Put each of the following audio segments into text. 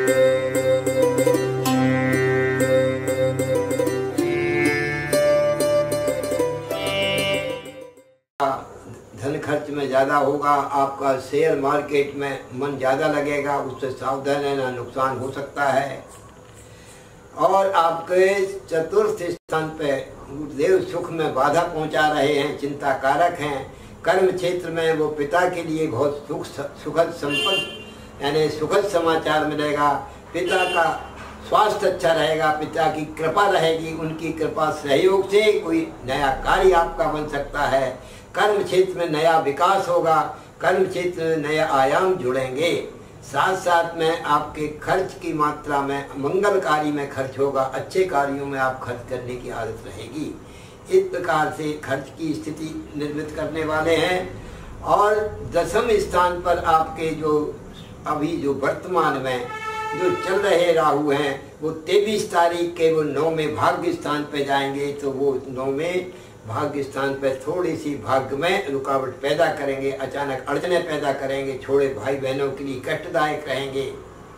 धन खर्च में ज़्यादा होगा, आपका शेयर मार्केट में मन ज़्यादा लगेगा, उससे सावधान रहना, नुकसान हो सकता है। और आपके चतुर्थ स्थान पे गुरुदेव सुख में बाधा पहुंचा रहे हैं, चिंता कारक हैं। कर्म क्षेत्र में वो पिता के लिए बहुत सुखद संपत्ति यानी सुखद समाचार मिलेगा। पिता का स्वास्थ्य अच्छा रहेगा, पिता की कृपा रहेगी, उनकी कृपा सहयोग से कोई नया कार्य आपका बन सकता है। कर्म क्षेत्र में नया विकास होगा, कर्म क्षेत्र में नया आयाम जुड़ेंगे। साथ साथ में आपके खर्च की मात्रा में मंगल कार्य में खर्च होगा, अच्छे कार्यों में आप खर्च करने की आदत रहेगी। इस प्रकार से खर्च की स्थिति निर्मित करने वाले हैं। और दसम स्थान पर आपके जो अभी जो वर्तमान में जो चल रहे राहु हैं, वो 23 तारीख के वो 9वें भाग्य स्थान पे जाएंगे, तो वो 9वें भाग्य स्थान पर थोड़ी सी भाग्य में रुकावट पैदा करेंगे, अचानक अड़चने पैदा करेंगे, छोटे भाई बहनों के लिए कष्टदायक रहेंगे।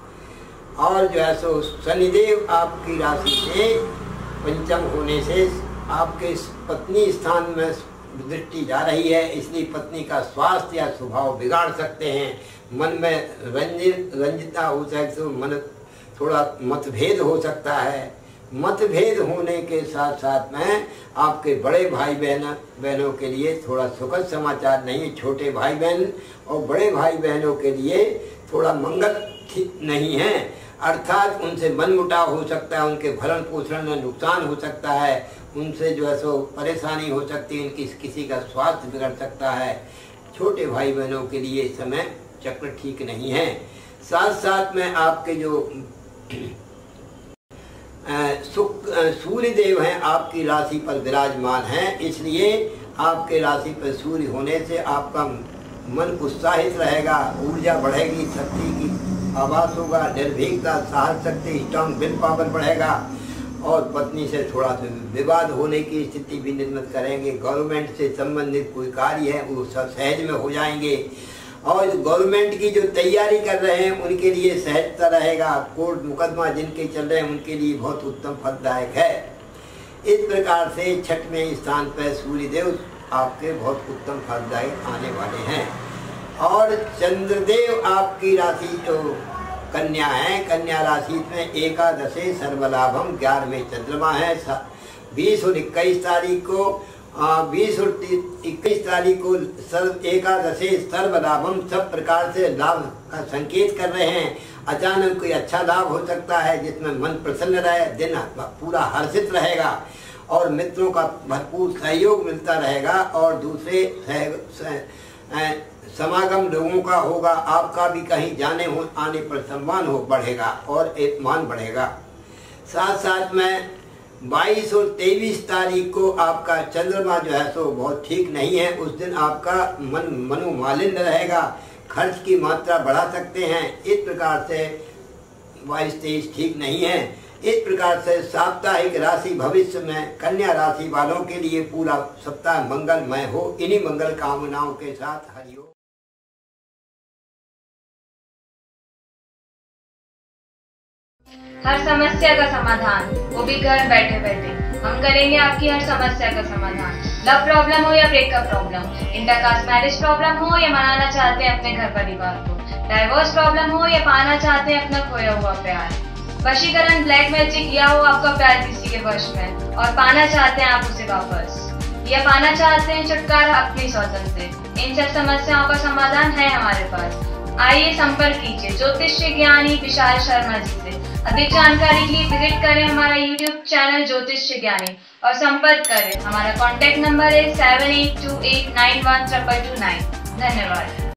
और जो है सो शनिदेव आपकी राशि से पंचम होने से आपके पत्नी स्थान में दृष्टि जा रही है, इसलिए पत्नी का स्वास्थ्य या स्वभाव बिगाड़ सकते हैं। मन में रंजिता हो सकती है, मन थोड़ा मतभेद हो सकता है। मतभेद होने के साथ साथ में आपके बड़े भाई बहनों के लिए थोड़ा सुखद समाचार नहीं, छोटे भाई बहन और बड़े भाई बहनों के लिए थोड़ा मंगल ठीक नहीं है, अर्थात उनसे मनमुटाव हो सकता है, उनके भरण पोषण में नुकसान हो सकता है, उनसे जो है सो परेशानी हो सकती है, उनकी किसी का स्वास्थ्य बिगड़ सकता है। छोटे भाई बहनों के लिए समय चक्र ठीक नहीं है। साथ साथ में आपके जो सूर्य देव हैं आपकी राशि पर विराजमान हैं, इसलिए आपके राशि पर सूर्य होने से आपका मन उत्साहित रहेगा, ऊर्जा बढ़ेगी, शक्ति की आभास होगा, निर्भीकता, साहस शक्ति, स्ट्रॉन्ग विल पावर बढ़ेगा। और पत्नी से थोड़ा सा विवाद होने की स्थिति भी निर्मित करेंगे। गवर्नमेंट से संबंधित कोई कार्य है वो सब सहज में हो जाएंगे। और गवर्नमेंट की जो तैयारी कर रहे हैं उनके लिए सहजता रहेगा। कोर्ट मुकदमा जिनके चल रहे हैं उनके लिए बहुत उत्तम फलदायक है। इस प्रकार से छठवें स्थान पर सूर्यदेव आपके बहुत उत्तम फलदायक आने वाले हैं। और चंद्रदेव आपकी राशि जो कन्या है, कन्या राशि में एकादशे सर्वलाभम 11वें चंद्रमा है। 20 और 21 तारीख को 20 और 21 तारीख को एकादशी सर्वलाभम सब प्रकार से लाभ का संकेत कर रहे हैं। अचानक कोई अच्छा लाभ हो सकता है जिसमें मन प्रसन्न रहे, दिन पूरा हर्षित रहेगा और मित्रों का भरपूर सहयोग मिलता रहेगा। और दूसरे समागम लोगों का होगा, आपका भी कहीं जाने आने पर सम्मान बढ़ेगा और एक मान बढ़ेगा। साथ साथ में 22 और 23 तारीख को आपका चंद्रमा जो है सो बहुत ठीक नहीं है। उस दिन आपका मनोमालिन्य रहेगा, खर्च की मात्रा बढ़ा सकते हैं। इस प्रकार से 22-23 ठीक नहीं है। इस प्रकार से साप्ताहिक राशि भविष्य में कन्या राशि वालों के लिए पूरा सप्ताह मंगलमय हो। इन्हीं मंगल कामनाओं के साथ हरिओम। हर समस्या का समाधान, वो भी घर बैठे बैठे। हम करेंगे आपकी हर समस्या का समाधान। लव प्रॉब्लम हो या breakup problem, intercaste marriage problem हो या मनाना चाहते हैं अपने घर परिवार को, डाइवोर्स प्रॉब्लम हो या पाना चाहते हैं अपना खोया हुआ प्यार, वशीकरण, ब्लैक मैजिक या हो आपका प्यार किसी के वश में और पाना चाहते हैं आप उसे वापस, या पाना चाहते हैं छुटकारा अपनी सौतन से, इन सब समस्याओं का समाधान है हमारे पास। आइए संपर्क कीजिए ज्योतिष्य ज्ञानी विशाल शर्मा जी से। अधिक जानकारी के लिए विजिट करें हमारा YouTube चैनल ज्योतिष्य ज्ञानी और संपर्क करें। हमारा कॉन्टैक्ट नंबर है 7828912229। धन्यवाद।